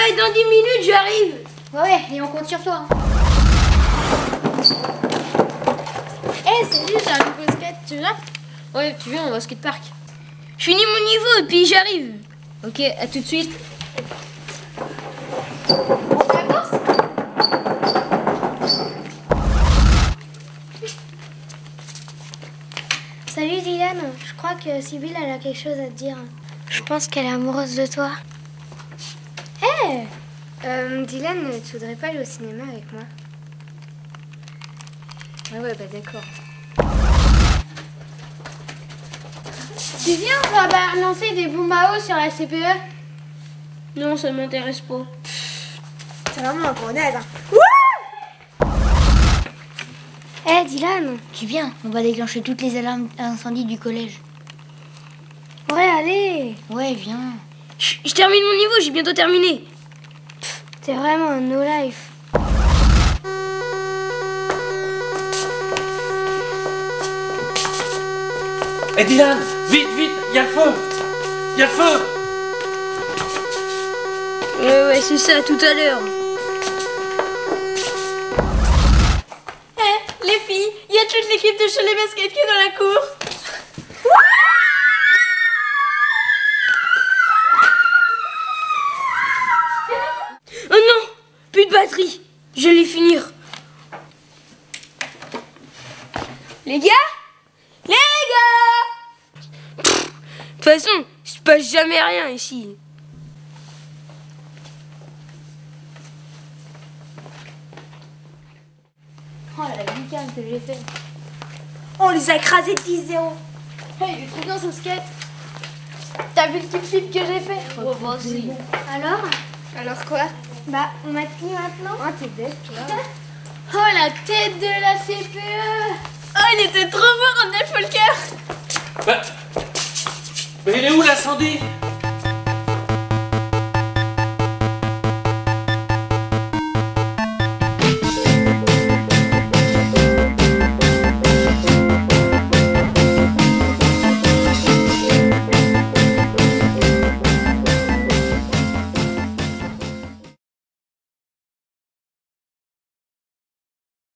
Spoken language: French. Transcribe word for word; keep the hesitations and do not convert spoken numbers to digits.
Ouais, dans dix minutes, j'arrive. Ouais, et on compte sur toi. Hein. Eh, hey, salut, j'ai un nouveau skate, tu viens? Ouais, tu viens, on va au skatepark. Je finis mon niveau et puis j'arrive. Ok, à tout de suite. On fait la course? Salut Dylan, je crois que Sybille elle a quelque chose à te dire. Je pense qu'elle est amoureuse de toi. Hé hey euh, Dylan, tu voudrais pas aller au cinéma avec moi? Ouais, ouais, bah d'accord. Tu viens, on va balancer des bombes à eau sur la C P E? Non, ça m'intéresse pas. C'est vraiment un grenade. Hein. Hé hey, Dylan. Tu viens, on va déclencher toutes les alarmes incendie du collège. Ouais, allez. Ouais, viens. Je, je termine mon niveau, j'ai bientôt terminé. T'es vraiment un no-life. Eh Dylan, vite, vite, il y a le feu. Il y a le feu. Ouais, ouais, c'est ça, tout à l'heure. Eh, les filles, il y a toute l'équipe de Cholet Basket qui est dans la cour. Oh non, plus de batterie. Je vais finir. Les gars Les gars Pff, de toute façon, il se passe jamais rien ici. Oh la lucarne que j'ai fait. On les a écrasés de dix zéro. Hey, il est trop bien ce skate. T'as vu le kick-flip que j'ai fait? Oh, vas-y. Alors? Alors quoi? Bah, on m'a dit maintenant. Oh, t'es bête, toi. Oh la tête de la C P E. Oh, il était trop fort, on a fait le cœur. Bah, mais il est où l'incendie?